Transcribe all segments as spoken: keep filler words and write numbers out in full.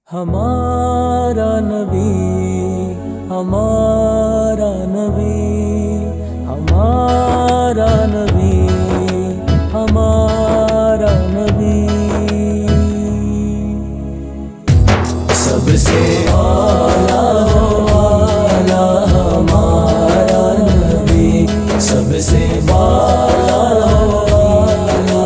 ہمارا نبی ہمارا نبی ہمارا نبی ہمارا نبی سب سے اعلیٰ والا ہمارا نبی سب سے بالا والا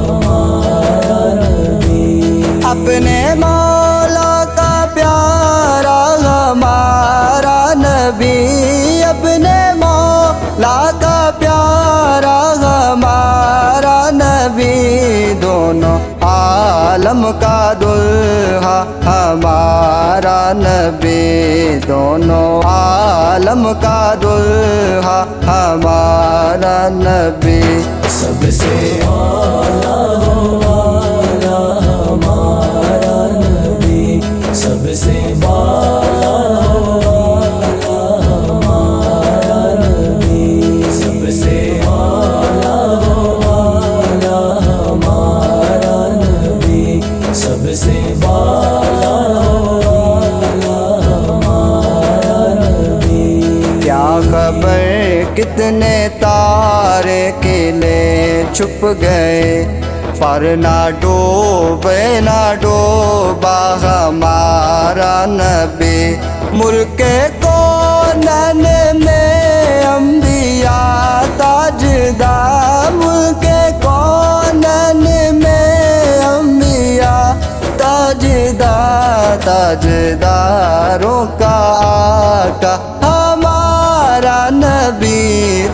ہمارا نبی اپنے مولا کا پیارا ہمارا نبی اپنے مولا کا پیارا ہمارا نبی دونوں عالم کا دلہا ہمارا نبی دونوں عالم کا دلہا ہمارا نبی سب سے اعلیٰ والا ہمارا نبی سب سے بالا والا ہمارا نبی سب سے اعلیٰ والا ہمارا نبی سب سے بالا والا ہمارا نبی کیا خبر کتنے تارے قلعے چھپ گئے پر نہ ڈوبے نہ ڈوبا ہمارا نبی ملک کونین میں انبیاء تاجدار ملک کونین میں انبیاء تاجدار تاجداروں کا آقا ہمارا نبی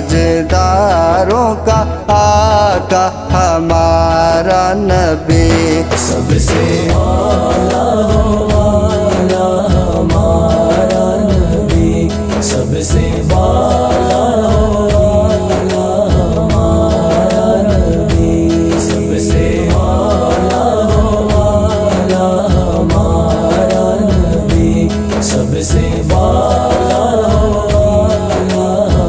تاجداروں کا آقا ہمارا نبی سب سے اعلیٰ والا ہمارا نبی سب سے بالا والا ہمارا نبی سب سے اعلیٰ والا ہمارا نبی سب سے بالا والا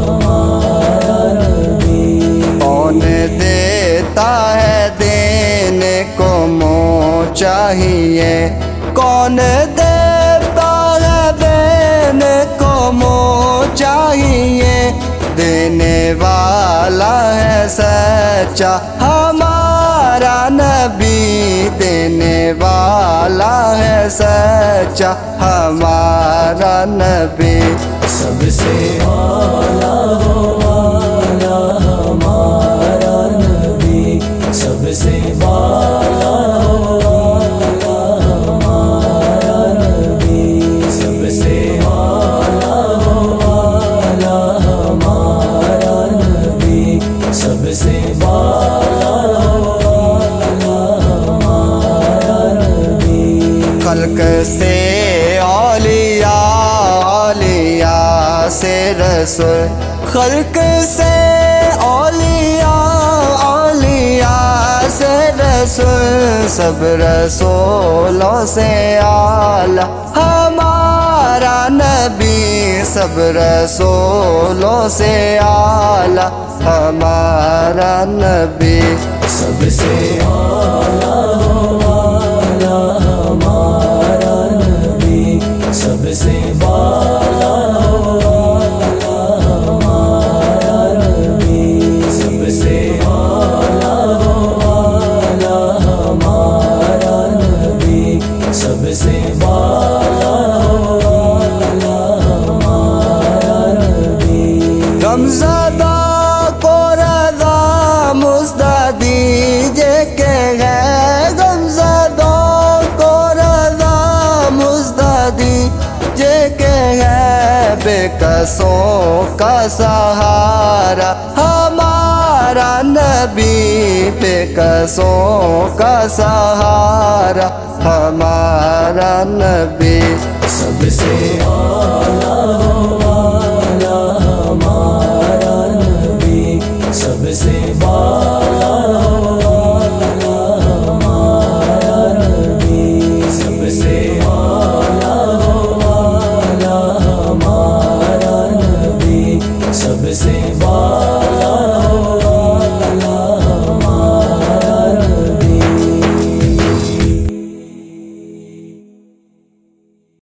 ہمارا نبی کون دیتا ہے دینے کو منہ چاہیے کون دیتا ہے دینے کو منہ چاہیے دینے والا ہے سچا ہمارا نبی دینے والا ہے سچا ہمارا نبی سب سے اعلیٰ والا ہمارا نبی سب سے بالا والا ہمارا نبی سب سے اعلیٰ والا ہمارا نبی سب سے بالا والا ہمارا نبی خلق سے اولیاء اولیاء سے رسول خلق سے اولیاء اولیاء سے رسول سب رسولوں سے اعلیٰ ہمارا نبی سب رسولوں سے اعلیٰ ہمارا نبی سب سے اعلیٰ والا ہمارا نبی سب سے بالا والا ہمارا نبی سب سے اعلیٰ والا ہمارا نبی سب سے بالا والا ہمارا نبی غمزدہ کو رضا مزدہ دیجے کہ ہے غمزدوں کو رضا مزدہ دیجے کہ ہے بے کسوں کا سہارا ہمارا نبی بے کسوں کا سہارا ہمارا نبی سب سے اعلیٰ والا ہمارا نبی سب سے